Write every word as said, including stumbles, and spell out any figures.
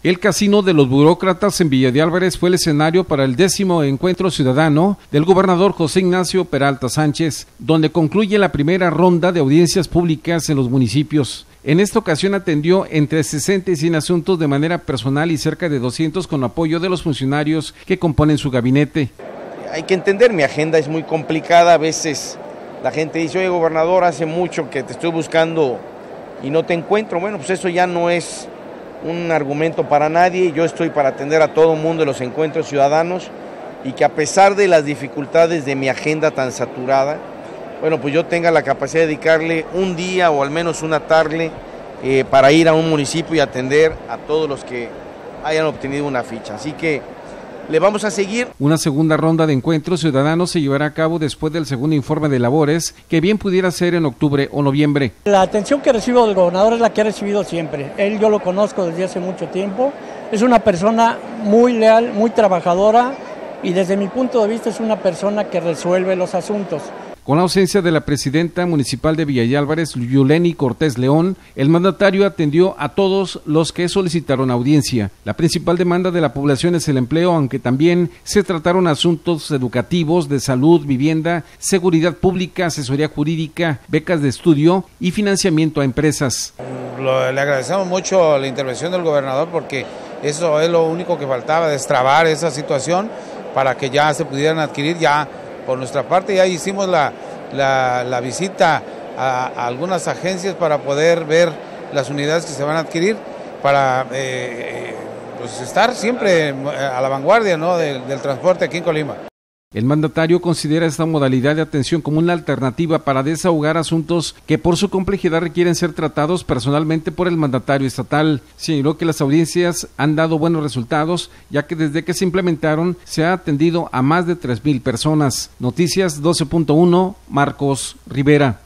El Casino de los Burócratas en Villa de Álvarez fue el escenario para el décimo encuentro ciudadano del gobernador José Ignacio Peralta Sánchez, donde concluye la primera ronda de audiencias públicas en los municipios. En esta ocasión atendió entre sesenta y cien asuntos de manera personal y cerca de doscientos con apoyo de los funcionarios que componen su gabinete. Hay que entender, mi agenda es muy complicada, a veces la gente dice, oye gobernador, hace mucho que te estoy buscando y no te encuentro. Bueno, pues eso ya no es un argumento para nadie. Yo estoy para atender a todo el mundo en los encuentros ciudadanos y que a pesar de las dificultades de mi agenda tan saturada, bueno, pues yo tenga la capacidad de dedicarle un día o al menos una tarde eh, para ir a un municipio y atender a todos los que hayan obtenido una ficha. Así que le vamos a seguir. Una segunda ronda de encuentros ciudadanos se llevará a cabo después del segundo informe de labores, que bien pudiera ser en octubre o noviembre. La atención que recibo del gobernador es la que he recibido siempre. Él yo lo conozco desde hace mucho tiempo. Es una persona muy leal, muy trabajadora y desde mi punto de vista es una persona que resuelve los asuntos. Con la ausencia de la presidenta municipal de Villa de Álvarez, Yuleni Cortés León, el mandatario atendió a todos los que solicitaron audiencia. La principal demanda de la población es el empleo, aunque también se trataron asuntos educativos, de salud, vivienda, seguridad pública, asesoría jurídica, becas de estudio y financiamiento a empresas. Lo, le agradecemos mucho la intervención del gobernador porque eso es lo único que faltaba, destrabar esa situación para que ya se pudieran adquirir. Ya por nuestra parte ya hicimos la, la, la visita a, a algunas agencias para poder ver las unidades que se van a adquirir, para eh, pues estar siempre a la vanguardia, ¿no?, del, del transporte aquí en Colima. El mandatario considera esta modalidad de atención como una alternativa para desahogar asuntos que por su complejidad requieren ser tratados personalmente por el mandatario estatal. Señaló que las audiencias han dado buenos resultados, ya que desde que se implementaron se ha atendido a más de tres mil personas. Noticias doce punto uno, Marcos Rivera.